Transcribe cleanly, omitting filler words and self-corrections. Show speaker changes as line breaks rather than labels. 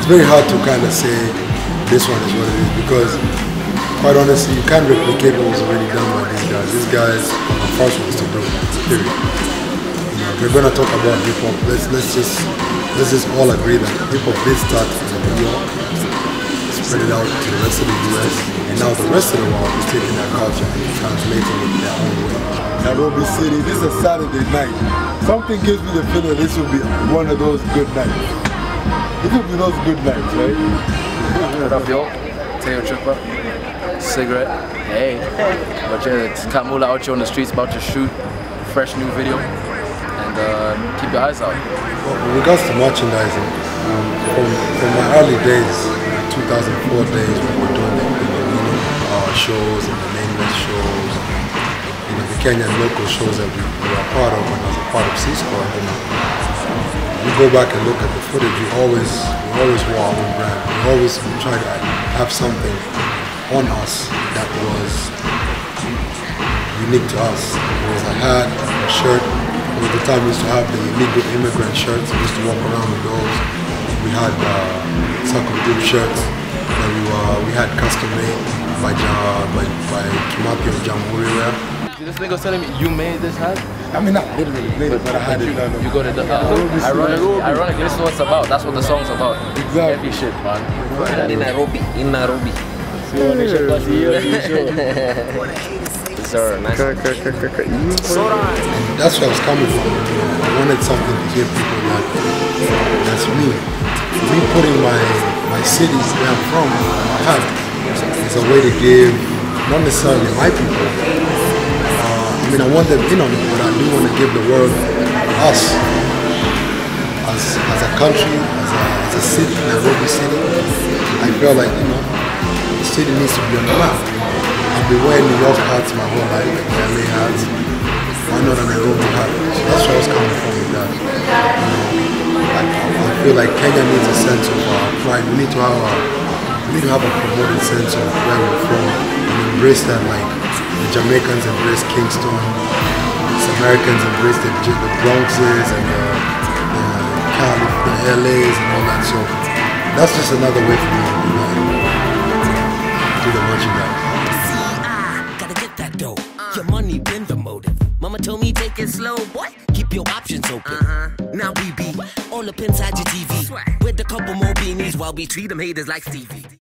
very hard to kind of say this one is what it is because, quite honestly, you can't replicate what was already done by these guys. These guys are the first ones to do it. Period. You know, we're gonna talk about hip hop. Let's just all agree that hip hop did start in New York, spread it out to the rest of the US, and now the rest of the world is taking that culture and translating it their own way. Nairobi City, this is a Saturday night. Something gives me the feeling this will be one of those good nights. It will be those good nights, right?
What up, yo? Teo Tripper, cigarette. Hey. But yeah, it's Kamula out here on the streets about to shoot a fresh new video. And keep your eyes out.
Well, with regards to merchandising, from my early days, 2004 days when we were doing the shows and the nameless shows, the Kenyan local shows that we were part of when I was a part of C-Squad, you go back and look at the footage, we always wore our own brand. We always tried to have something on us that was unique to us. It was a hat, a shirt. At the time we used to have the illegal immigrant shirts. We used to walk around with those. We had circle-group shirts that we had custom made by Kimapi and Jamhuri Wear.
This nigga was telling me you made this hat?
I mean, not literally made it, but I had it done.
You go to the ironically, this is what it's about. That's what the song's about.
Exactly.
Heavy shit, man.
In Nairobi. Sir, nice.
That's where I was coming from. I wanted something to give people that's me. Me putting my city where I'm from, my hat, is a way to give, not necessarily my people. I mean, I want them in on it, but I do want to give the world us as a country, as a city, Nairobi City. I feel like, the city needs to be on the map. I've been wearing New York hats my whole life, LA hats. Why not a Nairobi hat? So that's where I was coming from with that. I feel like Kenya needs a sense of pride. We need to have a promoted sense of where we're from and embrace that, like the Jamaicans embrace Kingston, the Americans embrace the Bronxes and the LAs and all that. So that's just another way for me to do the merchandise.
Your money been the motive. Mama told me take it slow, boy. Keep your options open. Now we be all up inside your TV with a couple more beanies while we treat them haters like Stevie.